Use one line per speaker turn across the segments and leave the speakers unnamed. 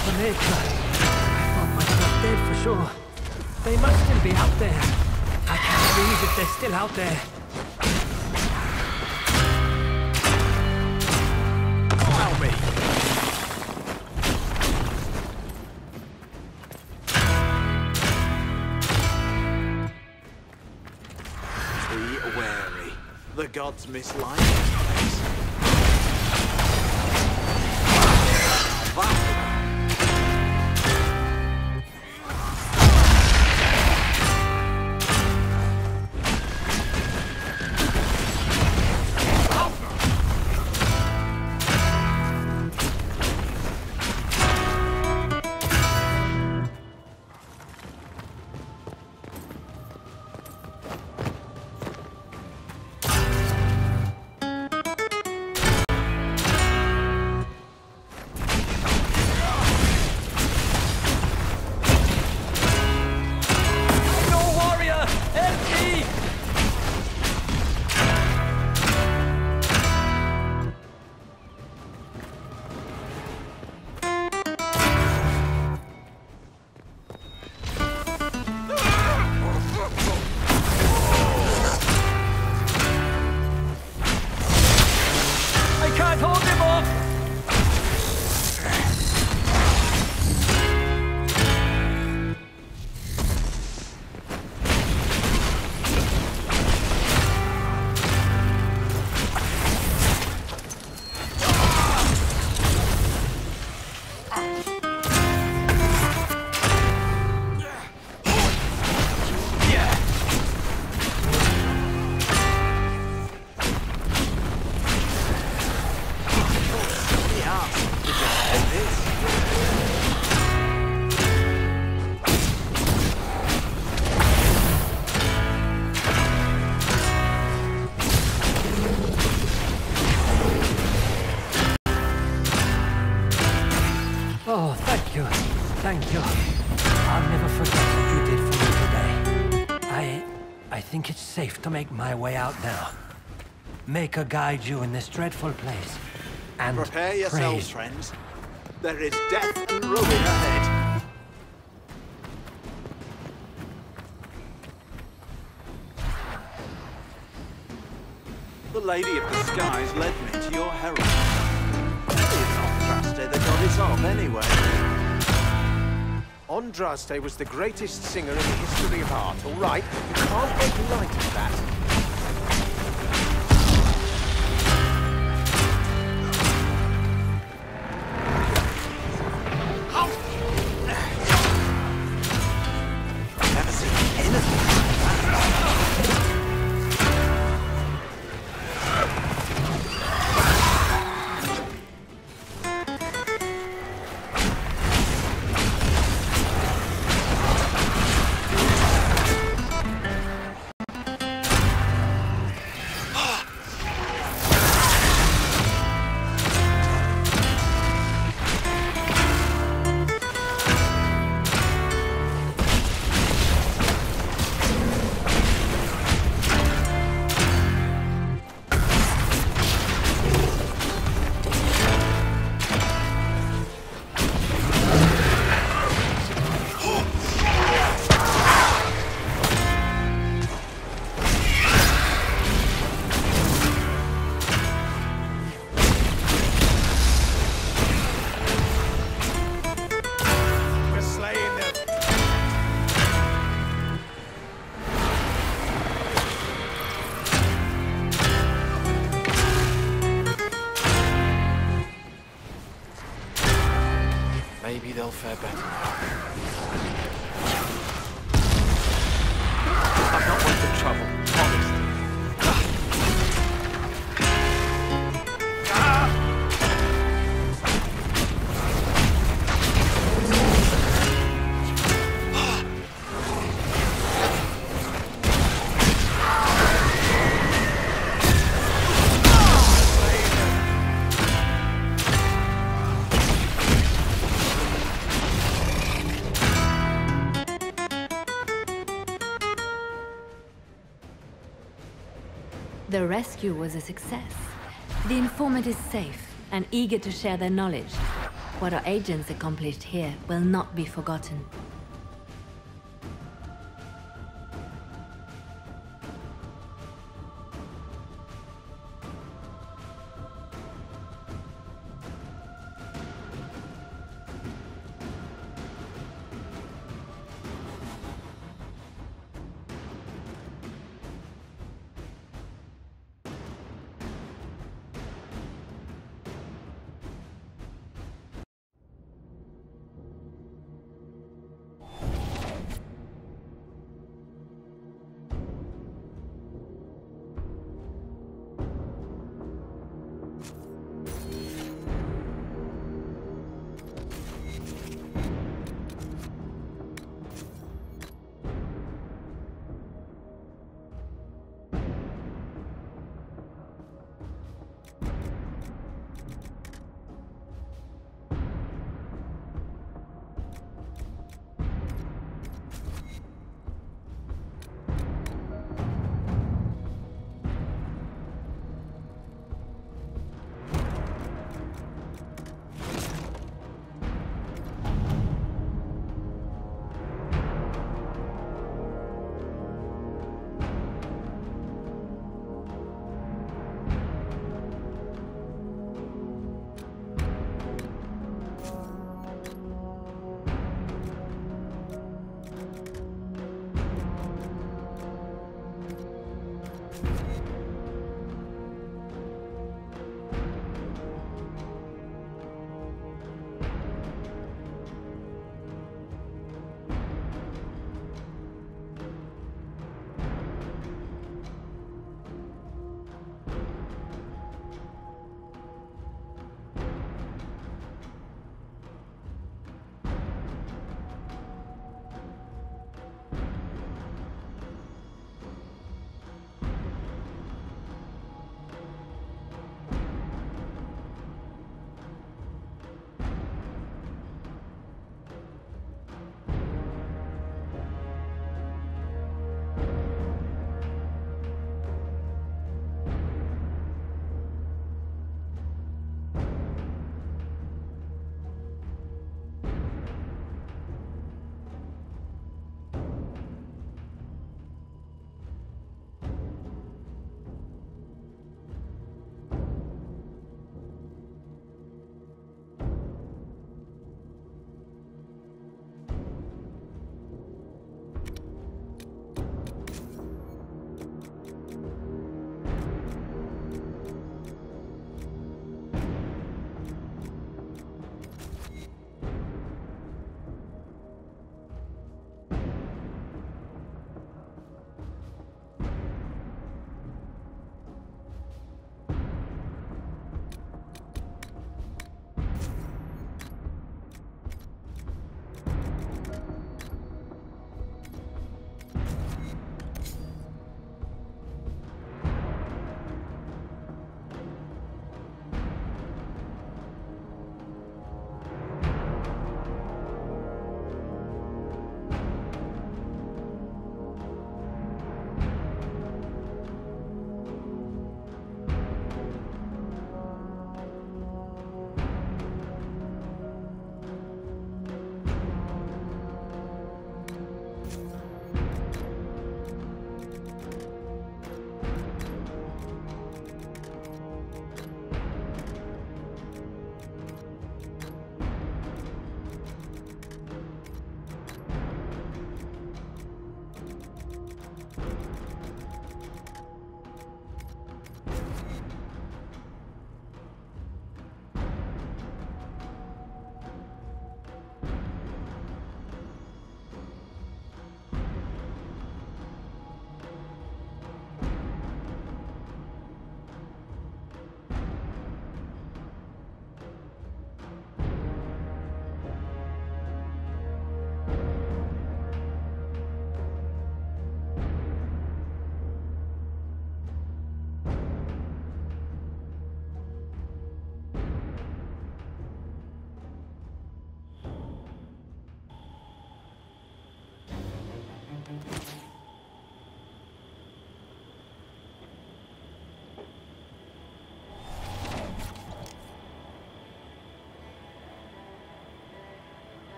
Maker. I thought myself dead for sure. They must still be out there. I can't believe it, they're still out there. Allow me.
Be wary. The gods mislike this place.
Oh, thank you. Thank you. I'll never forget what you did for me today. I think it's safe to make my way out now. Maker guide you in this dreadful place. And
prepare yourselves,
pray.
friends. There is death and ruin ahead. The Lady of the Skies led me to your herald. It's Andraste, the goddess of, anyway.
Andraste was the greatest singer in the history of art, all right? You can't make light of that.
Never seen anything like that.
Maybe they'll fare better. I'm not worth the trouble, honest.
The rescue was a success. The informant is safe and eager to share their knowledge. What our agents accomplished here will not be forgotten.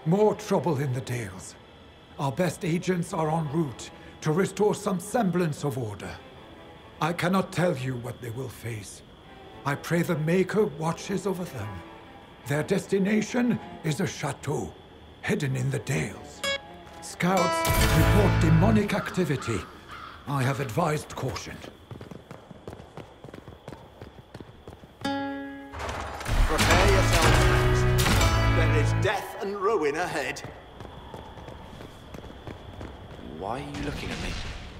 More trouble in the Dales. Our best agents are en route to restore some semblance of order. I cannot tell you what they will face. I pray the Maker watches over them. Their destination is a chateau, hidden in the Dales. Scouts report demonic activity. I have advised caution.
Prepare yourselves, Max. There is death and ruin ahead.
Why are you looking at me?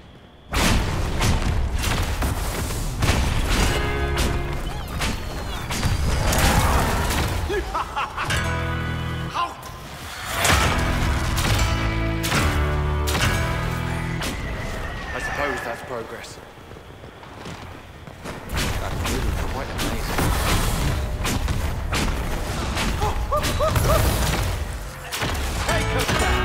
I suppose that's progress. That's really quite amazing.
Take us down!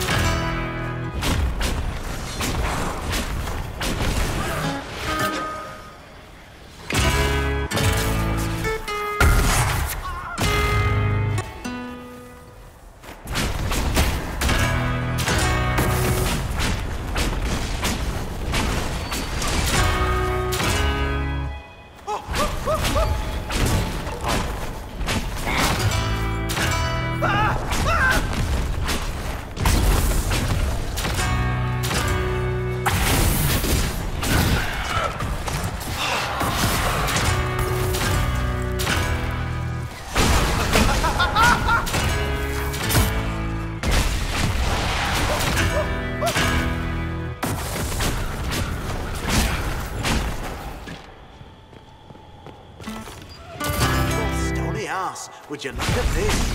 Would you look at this?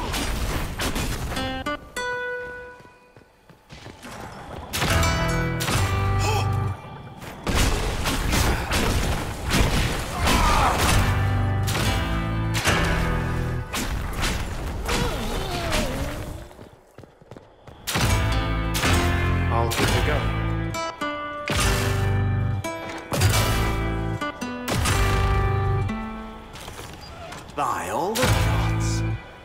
I'll give it a go.
By all the gods.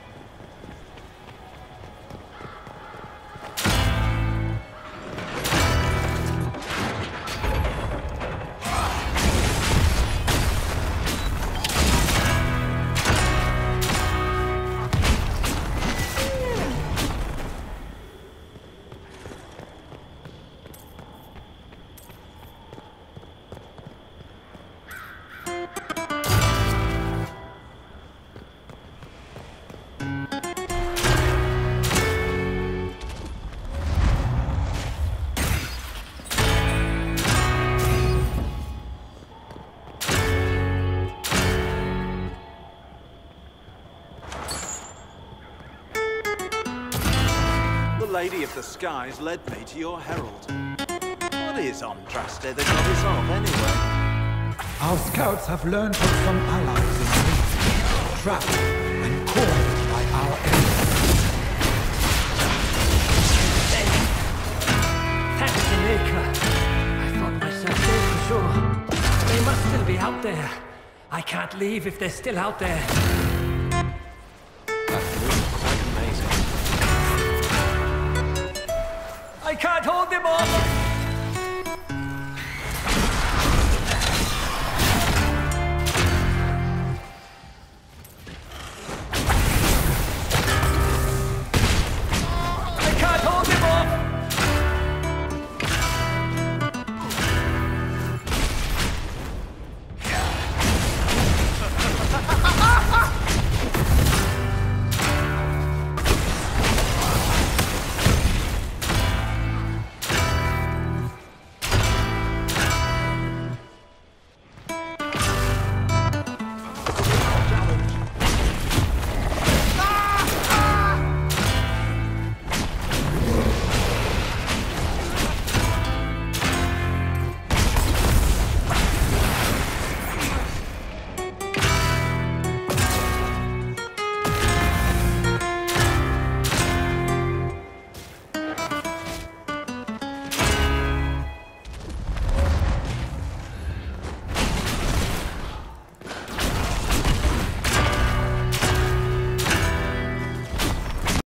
The Lady of the Skies led me to your herald. What is Andraste the goddess of, anyway?
Our scouts have learned from some allies in Greece, trapped and cornered by our enemies.
Thanks to Maker. I thought myself safe for sure. They must still be out there. I can't leave if they're still out there.
That's really quite amazing.
I can't hold them off!